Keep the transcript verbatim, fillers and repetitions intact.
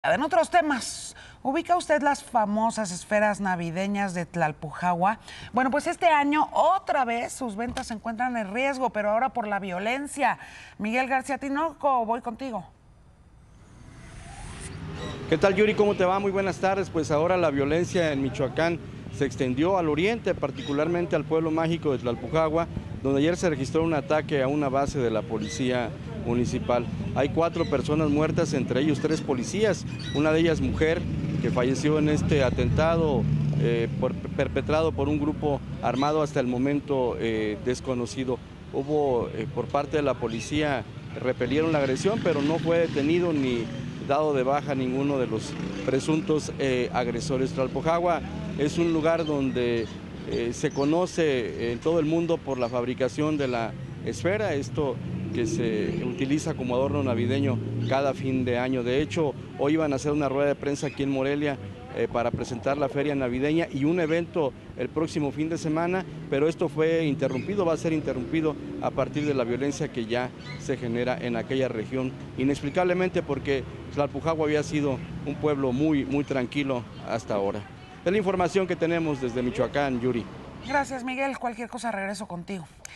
En otros temas, ¿ubica usted las famosas esferas navideñas de Tlalpujahua? Bueno, pues este año otra vez sus ventas se encuentran en riesgo, pero ahora por la violencia. Miguel García Tinoco, voy contigo. ¿Qué tal, Yuri? ¿Cómo te va? Muy buenas tardes. Pues ahora la violencia en Michoacán se extendió al oriente, particularmente al pueblo mágico de Tlalpujahua, donde ayer se registró un ataque a una base de la policía municipal. Hay cuatro personas muertas, entre ellos tres policías, una de ellas mujer, que falleció en este atentado eh, por, perpetrado por un grupo armado hasta el momento eh, desconocido. Hubo eh, por parte de la policía, repelieron la agresión, pero no fue detenido ni dado de baja ninguno de los presuntos eh, agresores. Tlalpujahua es un lugar donde eh, se conoce en todo el mundo por la fabricación de la esfera, esto que se utiliza como adorno navideño cada fin de año. De hecho, hoy iban a hacer una rueda de prensa aquí en Morelia eh, para presentar la feria navideña y un evento el próximo fin de semana, pero esto fue interrumpido, va a ser interrumpido a partir de la violencia que ya se genera en aquella región, inexplicablemente, porque Tlalpujahua había sido un pueblo muy, muy tranquilo hasta ahora. Es la información que tenemos desde Michoacán, Yuri. Gracias, Miguel. Cualquier cosa regreso contigo.